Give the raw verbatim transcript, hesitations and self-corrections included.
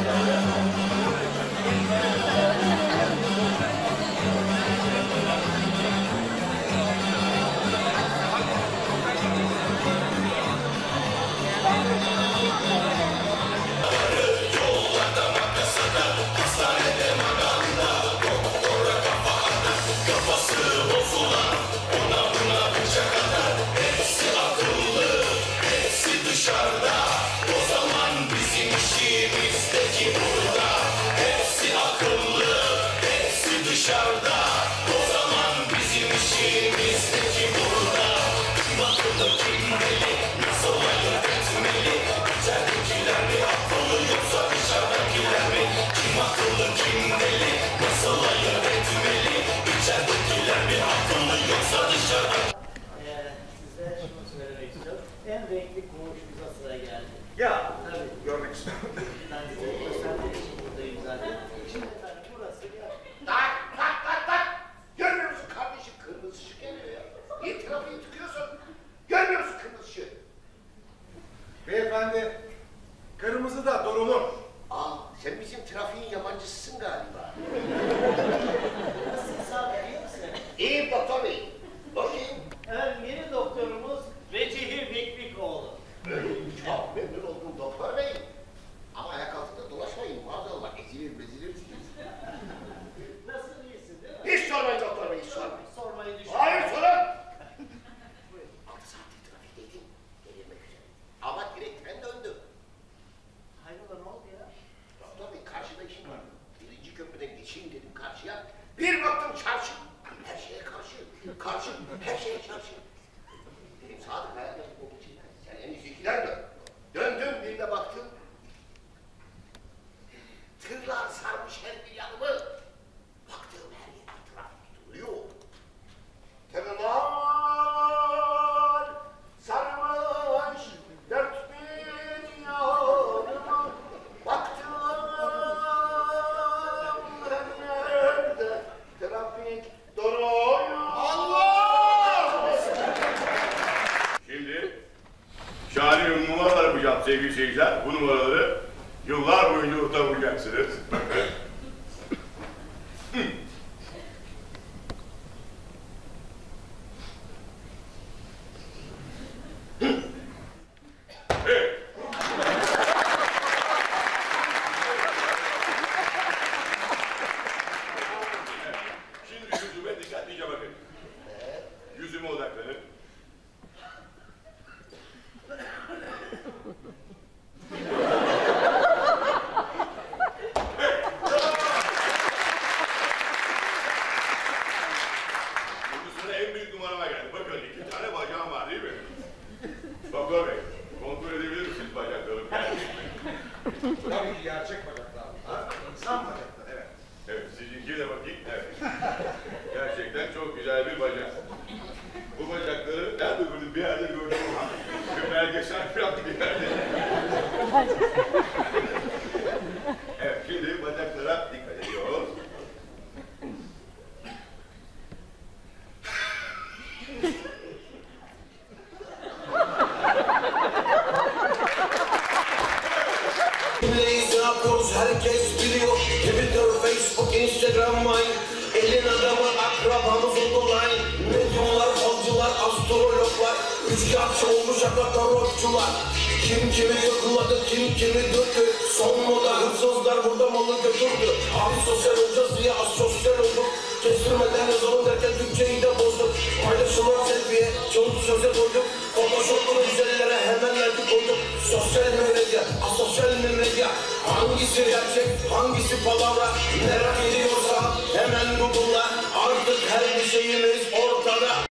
En renkli koğuşumuza sıra geldi. Ya, tabii görmek istiyorum. Ben size göstermek için buradayım zaten. Şimdi efendim burası ya. Tak tak tak tak! Görmüyor musun kardeşim? Kırmızı ışık geliyor ya. Niye trafiği tıkıyorsun? Görmüyor musun kırmızı ışığı? Beyefendi, kırmızı da durulur. Aa, sen bizim trafiğin yabancısısın galiba. Nasılsınız abi? İyi misiniz? İyiyim doktor bey. Bakayım. Efendim yeni doktorumuz Recihir Bekbikoğlu. Çok memnun oldum doktor bey. Ama ayak altında dolaşmayın maazallah. Ezilir mezilirsiniz. Nasıl iyisin değil mi? Hiç sormayın doktor bey, hiç sormayın. Sormayı düşün. Hayır sorun. Altı saattir trafikteydim. Gelirmek üzere. Ama direkten döndüm. Hayrola ne oldu ya? Doktor bey karşıda işim var. Birinci köprüden geçeyim dedim karşıya. Bir baktım çarşı. Her şeye karşı. Karşı. Her şeye çarşı. Dedim Sadık hayal yapıp olduğu için. Sen en iyisi ikiler dön. Döndüm bir de baktım. Tırlar sarmış her bir yanımı. Baktığım her yer trafik duruyor. Tırlar sarmış dört bir yanımı. Baktım her yerde trafik duruyor. Allah! Şimdi şahane numaralar yapacağım sevgili seyirciler. Bu numaraları yıllar boyunca unutamayacaksınız. Bakın. Evet. Şimdi yüzüme dikkatlice bakın. Yüzüme odaklanın. Şimdi sıra en büyük numarama geldi. Bakın iki tane bacağım var değil mi? Doktor Bey, kontrol edebilir misiniz bacaklarım? Tabii ki gerçek bacaklar. Ha? İnsan bacaklar, evet. Evet, sizinki de bakayım. Evet. Gerçekten çok güzel bir bacak. Bu bacakları nerede gördüm? Bir yerde gördüm. Bir belgesel falan bir yerde. Evet, şimdi bacaklara dikkat ediyoruz. Neyiz ne yapıyoruz herkes biliyor. Twitter, Facebook, Instagram, Vine. Elin adamı akrabamız online. Medyumlar, falcılar, astrologlar. Üçkağıtçı olmuş hatta tarotçular. Kim kimi yakaladı, kim kimi döktü. Son moda hırsızlar burada malı götürdü. Abi sosyal olacağız diye asosyal olduk. Kestirmeden yazalım derken Türkçeyi de bozduk. Paylaşılan selfie'ye çoğunlu söze koyduk. Photoshop'lu güzellere hemen like koyduk. Sosyal medya, asosyal medya. Hangisi gerçek, hangisi palavra? Merak ediyoruz.